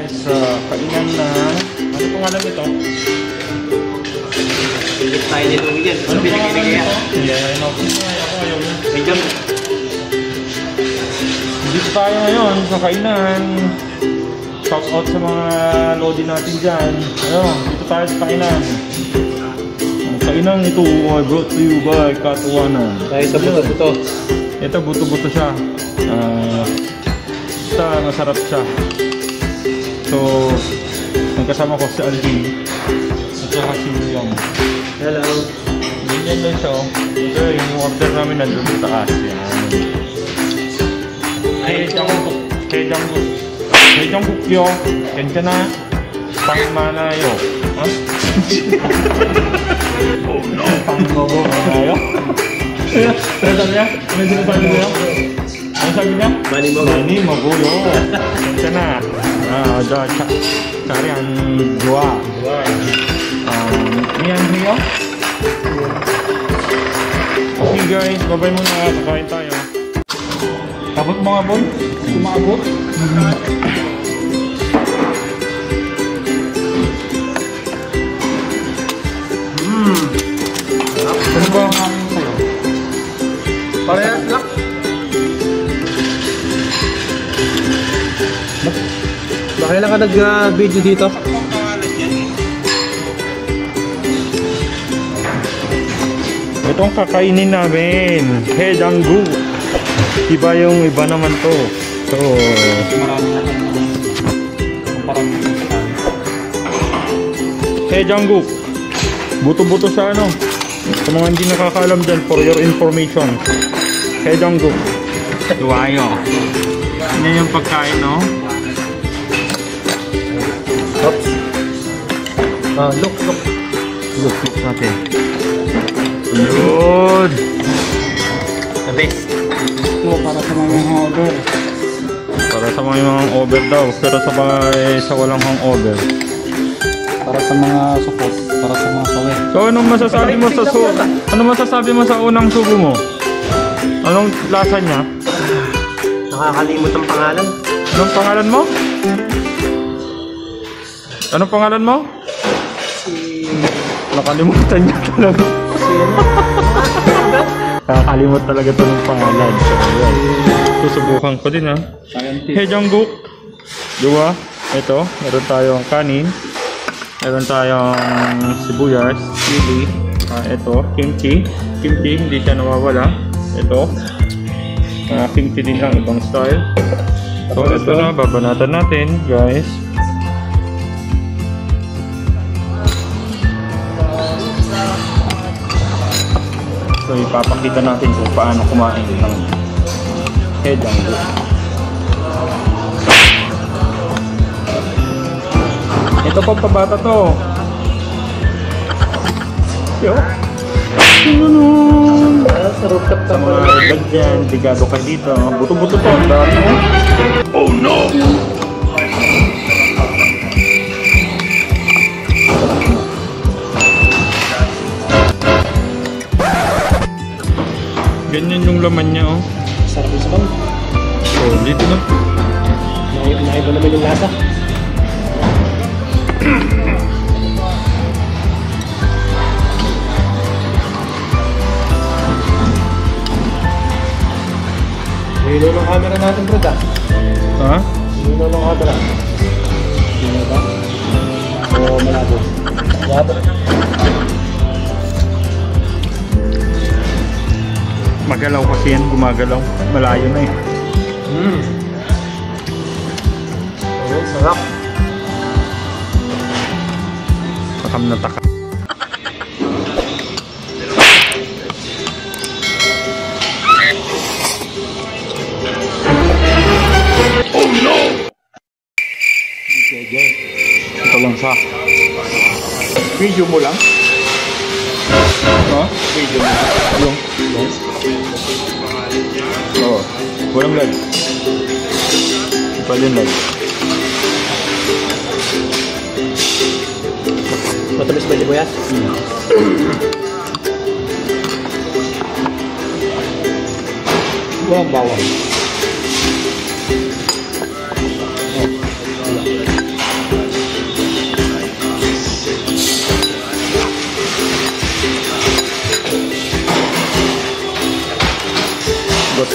guys, kainan na. Ano pangalan nito? Hindi tayo nito yan. Ano pinag-inigay yan? Yeah, ako ayaw na. Medyo. Dito tayo ngayon sa kainan. Shout out sa mga lodi natin dyan. Ayun, dito tayo sa kainan. Ang kainan ito ay brought to you by Katuwanan. Tayo sa buto-buto. Ito buto-buto siya. Masarap siya. So, kasama ko si Alvin at saka si William. Hello. Ganyan lang siya. Ito yung order namin nandun sa taas. Hejangguk yo. Kenchana pangmanayo. Oh no. Pangmogo manayo. Ano sabi niya? Ano sinasabi niya? Ano sabi niya? Mani mogoyo. Kenchana. Cari ang dua. Miyan niyo. Okay guys, babay muna. Kakain tayo. Abot mga bon? Kumabot? Ano ba ang aming sa'yo? Parehas lang. Bakit lang ka nag-video dito? Itong kakainin namin, Hejangguk. Iba yung iba naman to. So, Hejangguk. Buto-buto sa ano. Sa mga hindi nakakaalam dyan, for your information. Hejangguk. Duwayo. Yan yung pagkain, no? Oops. Look. Look natin. Yun. Sabi. Ito para sa mga hangover. Para sa mga hangover daw, pero sa walang hangover. Para sa mga supot. Para sa mga sawi. So anong masasabi mo sa unang subo mo? Anong lasa niya? Nakakalimot ang pangalan. Anong pangalan mo? Anong pangalan mo? Nakalimutan niya talaga. Nakakalimot talaga ito ng pangalan. So, susubukan ko din ha. Hejangguk. Diba? Ito, meron tayong kanin. Meron tayong sibuyas, chili. Ito, kimchi. Kimchi, hindi siya nawawala. Ito. Kimchi din ang ibang style. So, ito na, babanatan natin, guys. So, ipapakita natin kung paano kumain ng Hejangguk. Ito pang pabata to. Yo. Sa rooftop Sa mga edad dyan, bigado ka dito. Buto-buto to. Ang dami mo. Oh no! Ganyan yung laman niya, oh. Sarap yung sabang. Oh, dito na. Naiba naman yung lasa. Hilo ng camera natin, bro, ha? Ha? Hilo ng camera. Hilo ba? O malabo? Malabo. Magalaw kasi yan, gumagalaw. Malayo na eh. Okay, sarap. Takam na takam. Oh no! Ito lang siya. Video mo lang? Ha? Video mo lang? Yung? Oo. Walang lag. Ipal yung lag. Matamis ba yung buyas? Walang bawang.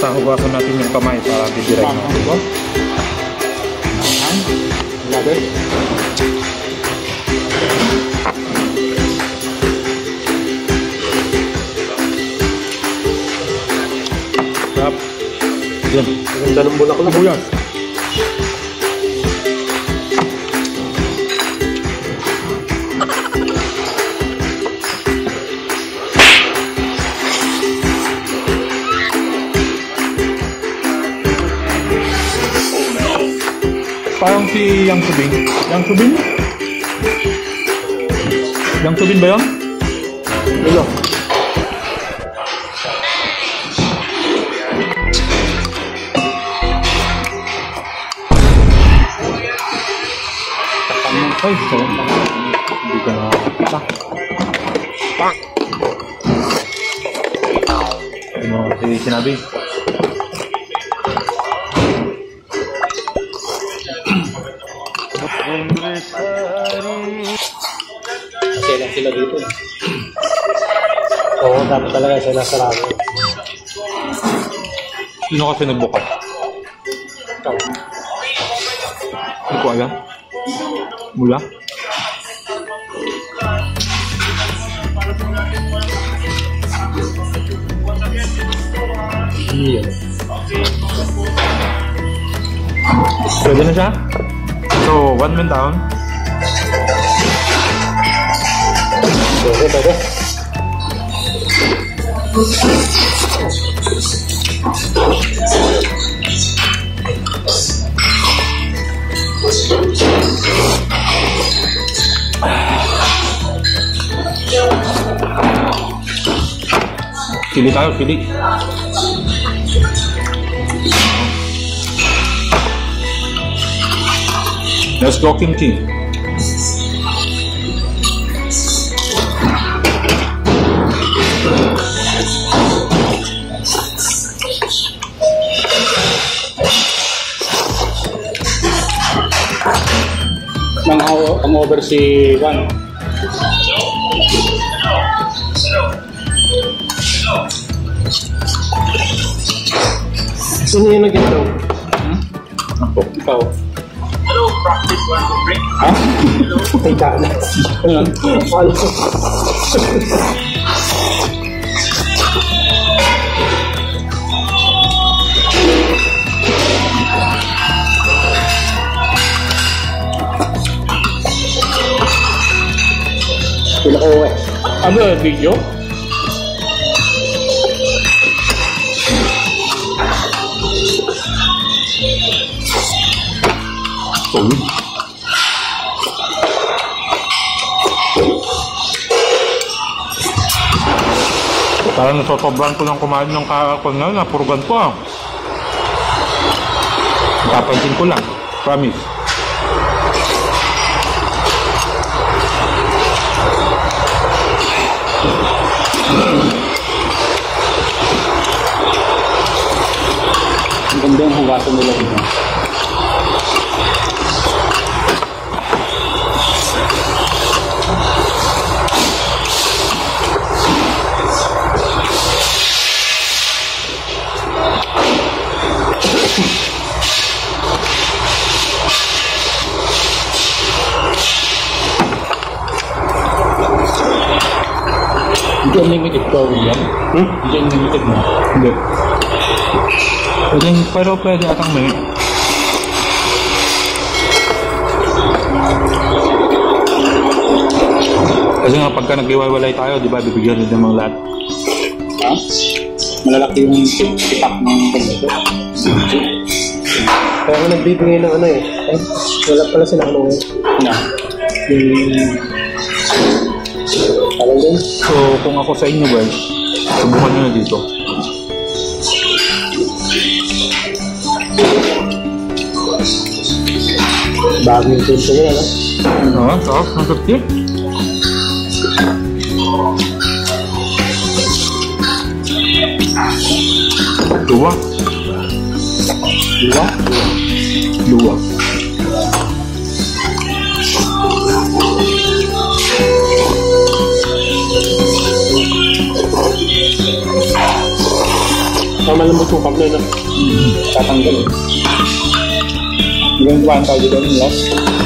Basta hugasan natin yung kamay para bibiray mo. Diba? Natin. Sarap. Yan. Ang dalong bulak ko na. Buyas. Parang si Yang Subing. Yang Subing? Yang Subing ba yun? Ulo. Ay, sarap. Hindi ka na. Pak! Ano mo kasi sinabi? Kasi lang sila dito. Oo, dapat talaga sila sarado. Sino kasi nagbukas? Ikaw. Hindi ko alam. Mula? Iya. Pwede na siya? So, 1 man down. Pwede. Pili tayo, pili. Let's go, kimchi. Ang over si Juan. Sino yung nag-ito? Ako. Ikaw. Ha? Ay, daan. Ano? Pila ko eh. Ano yung video? Solid. Parang nasosobran ko ng kumain ng kakakon na napurugan ko ah. Kapansin ko lang. Promise. Ang ganda yung hugasan nila dito. Hindi unlimited ko, William. Hindi unlimited mo. Hindi. Pero pwede atang may. Kasi nga pagka nag-iwalay tayo, di ba, bibigyan rin ng mga lahat. Ha? Malalaki yung tipak ng pagkakas. Kaya nga nagbibigay ng ano eh. Ay, wala pala sila ano eh. Na. Parang din. So, kung ako sa inyo, guys, subukan nyo na dito. Bago yung pinto nila, no? Oo, sarap. Ang sarap. Luwa. Diba? Luwa. malambot yung kable na. Tatanggal eh. Yung kuhaan tayo dito ng last.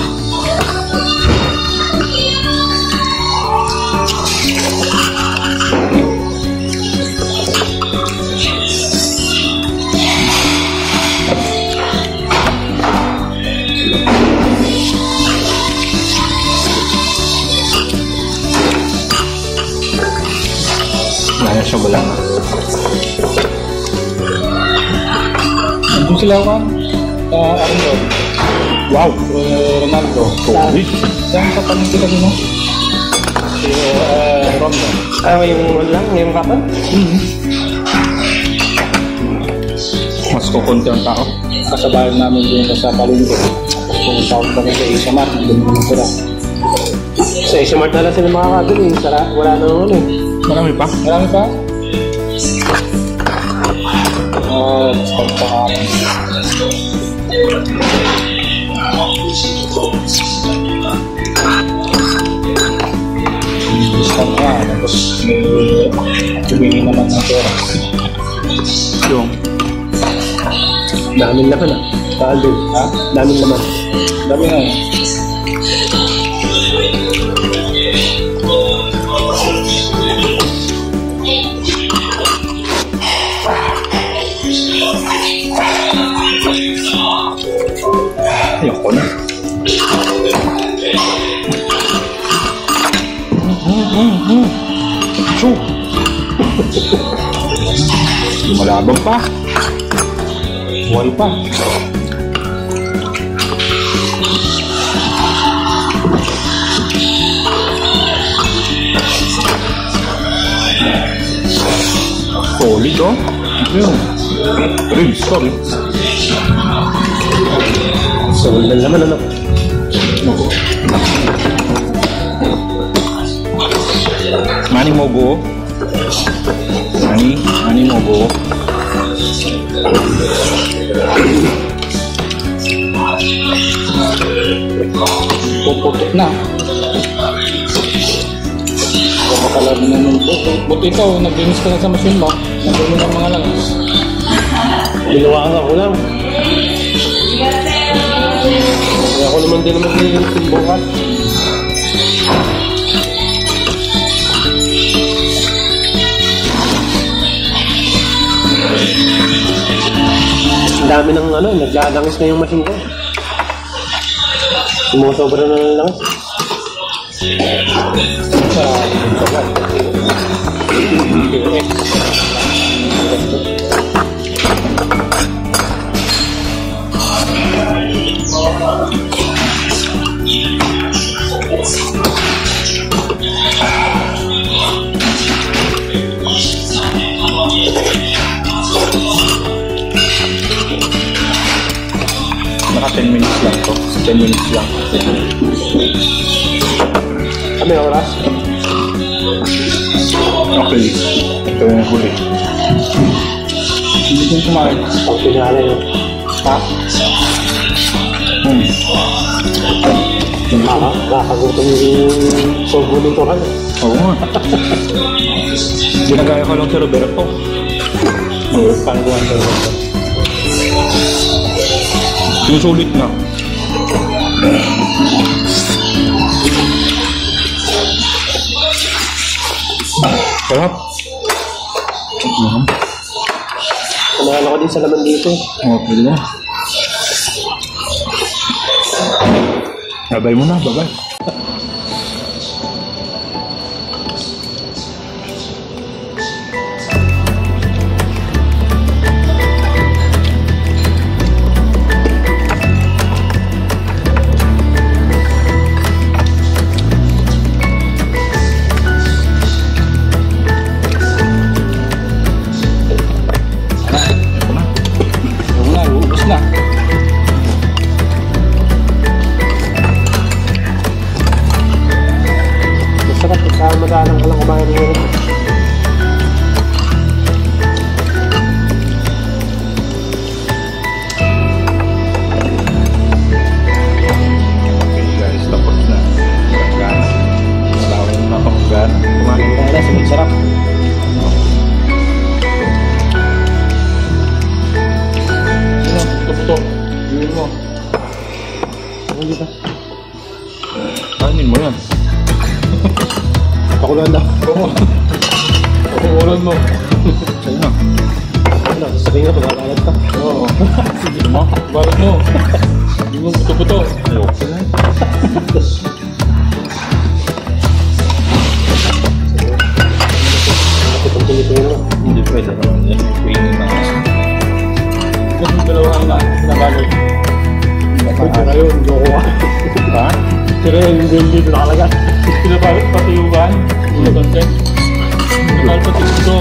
Wala siya, wala na. Nandun sila kan? Ano? Wow! Ronaldo. Holy! Saan sa paningin ka dito? Si Rondo. Yung lang, yung kapan? Mas kukunti ang tao. Kasabayan namin din sa palingkin. Kung tawag kami sa Isamar, doon naman sila. Sa Isamart na lang sila makakabili. Wala na naman eh. Marami pa? Marami pa? Start pa kami. Start nga, tapos may tumingin naman ng pera. Yung. Daming laman ah. Kaaldo. Ha? Daming laman. Dami na eh. Ayoko na. So. Malabang pa. Buhay pa. Solid oh. Ayun. Ribs, sorry. Solid na laman ano. Mani mogo. Mani mogo. Puputok na. Kapakalag na nun. Buti ikaw, naglinis ka na sa machine mo. Naglinis ng mga langis. Ginawa ko lang. Kaya ako naman din naman nililis bukas. Ang dami ng ano, naglalangis na yung machine ko. Sumusobra na ng langis. Naka 10 minutes lang to. 10 minutes lang. Kami oras. Okay. Ito yung huli. Hindi ko kumain. Ang pinala yun. Ha? Kakagutom yung sobo nito ka na. Oo nga. Ginagaya ko lang si Roberto. Pangguan ko. Yung sulit na. Sarap. Panalo ko din sa laman dito. Oh, pwede na. Babay mo na, babay. mo. Pakukulan mo. Sa'yo na. Ano, sabihin nga pagkakalat ka. Oo. Sige mo. Balot mo. Hindi mo buto-buto. Ayoko na. Kapit ang tingin mo. Hindi pwede naman yan. Queening na kasi. Kasi dalawa na sinabalot. Pwede na yun, loko ka. Ha? Pero yung dito nakalaga. Pinabalot pati yung van. Ulo content. Pinabalot pati yung buto.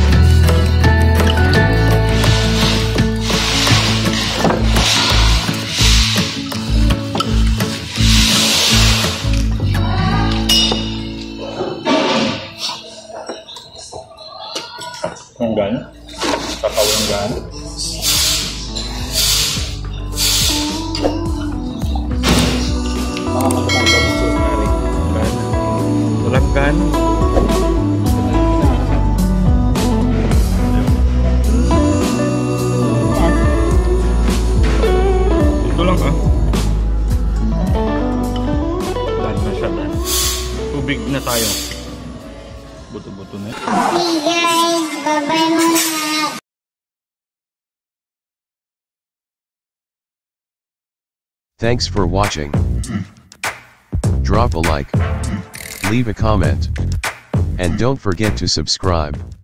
Hanggan. Kakawanggan. Baka matatang ba siya. Hanggan. Walang gan. Ito lang ah. Dan na siya dan. Tubig na tayo. Buto-buto na. Hey guys, bye-bye muna. Thanks for watching. Drop a like, leave a comment, and don't forget to subscribe.